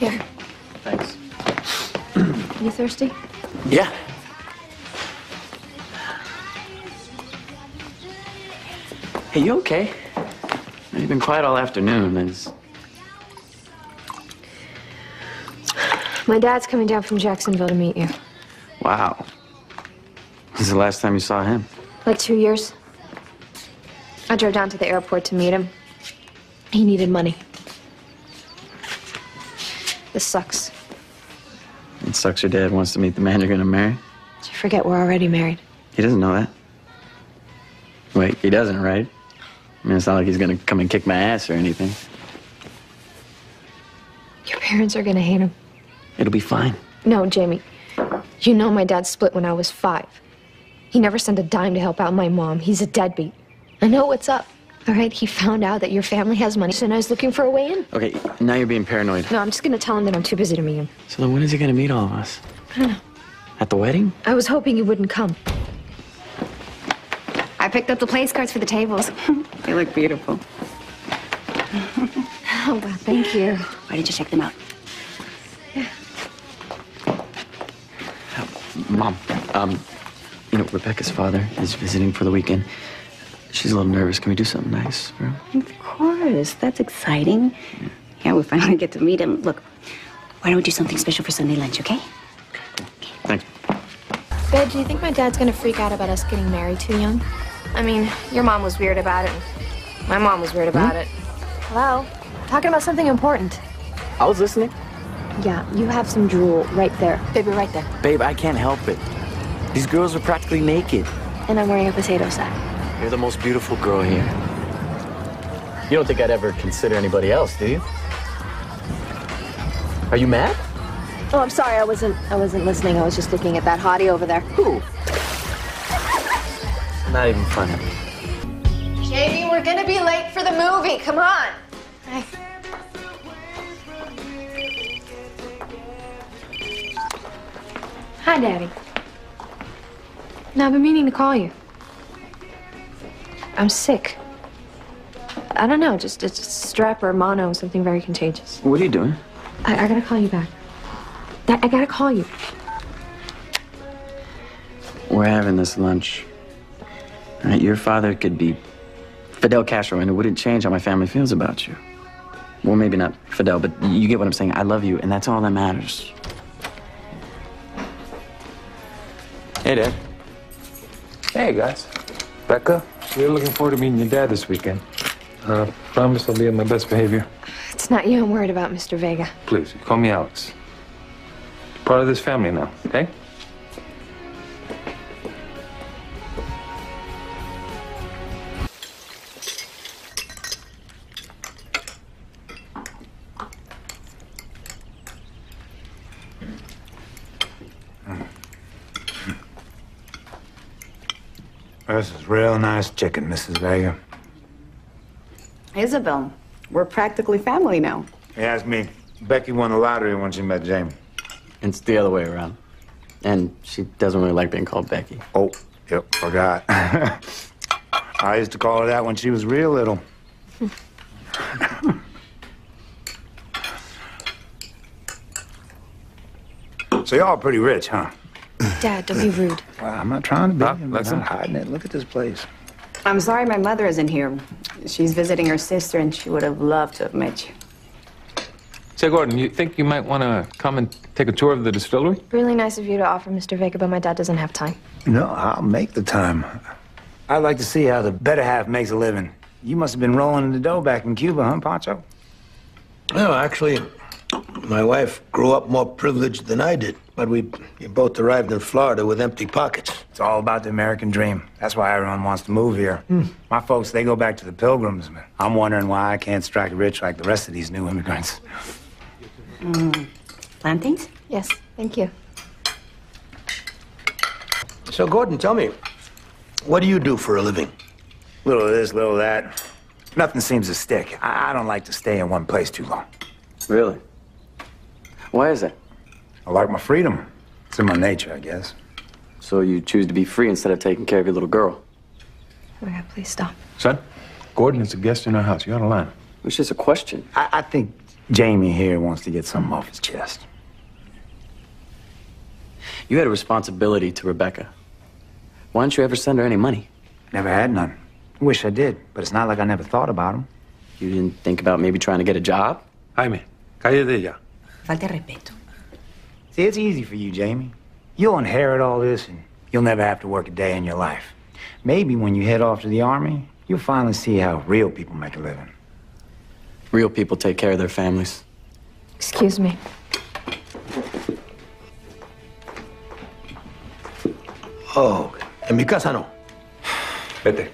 Here. Thanks. You thirsty? Yeah. Hey, you okay? You've been quiet all afternoon. My dad's coming down from Jacksonville to meet you. Wow. When's the last time you saw him? Like 2 years. I drove down to the airport to meet him. He needed money. This sucks. It sucks your dad wants to meet the man you're gonna marry. Did you forget we're already married? He doesn't know that. Wait, he doesn't, right? I mean, it's not like he's gonna come and kick my ass or anything. Your parents are gonna hate him. It'll be fine. No, Jamie. You know my dad split when I was 5. He never sent a dime to help out my mom. He's a deadbeat. I know what's up. All right, he found out that your family has money, so now he's looking for a way in. Okay, now you're being paranoid. No, I'm just gonna tell him that I'm too busy to meet him. So then when is he gonna meet all of us? I don't know. At the wedding? I was hoping he wouldn't come. I picked up the place cards for the tables. They look beautiful. Oh, well, thank you. Why did you check them out? Mom, you know, Rebecca's father is visiting for the weekend. She's a little nervous. Can we do something nice for him? Of course. That's exciting. Yeah, we finally get to meet him. Look, why don't we do something special for Sunday lunch, okay? Thanks. Babe, do you think my dad's gonna freak out about us getting married too young? I mean, your mom was weird about it. My mom was weird about it. Hello? Talking about something important. I was listening. Yeah, you have some drool right there. Baby, right there. Babe, I can't help it. These girls are practically naked. And I'm wearing a potato sack. You're the most beautiful girl here. You don't think I'd ever consider anybody else, do you? Are you mad? Oh, I'm sorry. I wasn't listening. I was just looking at that hottie over there. Who? Not even funny. Jamie, we're gonna be late for the movie. Come on. Hi. Hi, Daddy. No, I've been meaning to call you. I'm sick. I don't know, just it's strep or mono, something very contagious. What are you doing? I gotta call you back. I gotta call you. We're having this lunch. All right, your father could be Fidel Castro, and it wouldn't change how my family feels about you. Well, maybe not Fidel, but you get what I'm saying. I love you, and that's all that matters. Hey, Dad. Hey, guys. Becca, we're looking forward to meeting your dad this weekend. Promise I'll be on my best behavior. It's not you I'm worried about, Mr. Vega. Please, call me Alex. You're part of this family now, okay? This is real nice chicken, Mrs. Vega. Isabel, we're practically family now. Yeah, it's me. Becky won the lottery when she met Jamie. It's the other way around. And she doesn't really like being called Becky. Oh, yep, forgot. I used to call her that when she was real little. So y'all pretty rich, huh? Dad, don't be rude. Well, I'm not trying to be. I'm Lexi? not hiding it. Look at this place. I'm sorry my mother isn't here. She's visiting her sister, and she would have loved to have met you. Say, Gordon, you think you might want to come and take a tour of the distillery? Really nice of you to offer, Mr. Vega, but my dad doesn't have time. No, I'll make the time. I'd like to see how the better half makes a living. You must have been rolling in the dough back in Cuba, huh, Pancho? No, actually, my wife grew up more privileged than I did, but we both arrived in Florida with empty pockets. It's all about the American dream. That's why everyone wants to move here. My folks, they go back to the Pilgrims. But I'm wondering why I can't strike rich like the rest of these new immigrants. Plantains? Yes, thank you. So, Gordon, tell me, what do you do for a living? Little of this, little of that. Nothing seems to stick. I don't like to stay in one place too long. Really? Why is that? I like my freedom. It's in my nature, I guess. So you choose to be free instead of taking care of your little girl? Oh my God, please stop. Son, Gordon is a guest in our house. You're out of line. It's just a question. I think Jamie here wants to get something off his chest. You had a responsibility to Rebecca. Why didn't you ever send her any money? Never had none. Wish I did, but it's not like I never thought about him. You didn't think about maybe trying to get a job? Jaime, cállate ya. Falta de respeto. See, it's easy for you, Jamie. You'll inherit all this, and you'll never have to work a day in your life. Maybe when you head off to the army, you'll finally see how real people make a living. Real people take care of their families. Excuse me. Oh, en mi casa no. Vete.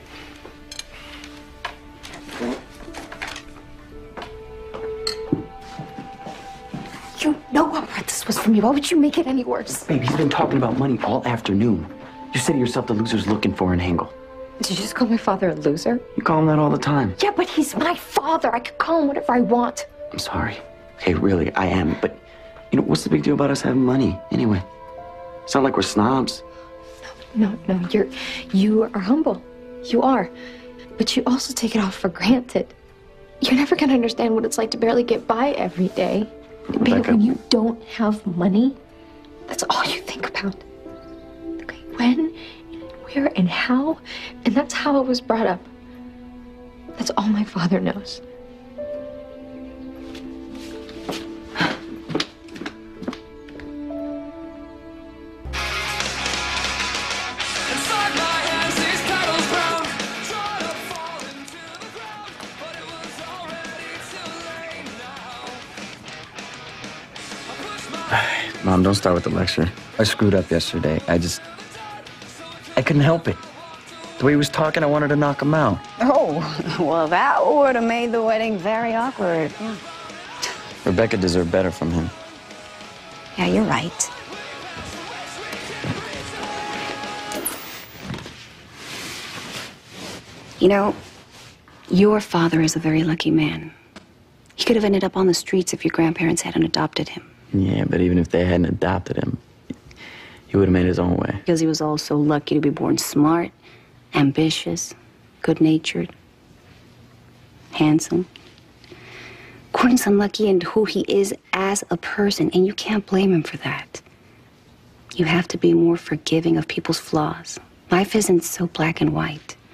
You know how bad this was for me. Why would you make it any worse? Babe, he's been talking about money all afternoon. You say to yourself the loser's looking for an angle. Did you just call my father a loser? You call him that all the time. Yeah, but he's my father. I could call him whatever I want. I'm sorry. Hey, really, I am. But, you know, what's the big deal about us having money, anyway? It's not like we're snobs. No, you are humble. You are. But you also take it all for granted. You're never gonna understand what it's like to barely get by every day. Babe, Rebecca. when you don't have money, that's all you think about. Okay, when, and where, and how, and that's how I was brought up. That's all my father knows. Mom, don't start with the lecture. I screwed up yesterday. I couldn't help it. The way he was talking, I wanted to knock him out. Oh, well, that would have made the wedding very awkward. Yeah. Rebecca deserved better from him. Yeah, you're right. You know, your father is a very lucky man. He could have ended up on the streets if your grandparents hadn't adopted him. Yeah, but even if they hadn't adopted him, he would have made his own way. Because he was also lucky to be born smart, ambitious, good-natured, handsome. Gordon's unlucky in who he is as a person, and you can't blame him for that. You have to be more forgiving of people's flaws. Life isn't so black and white.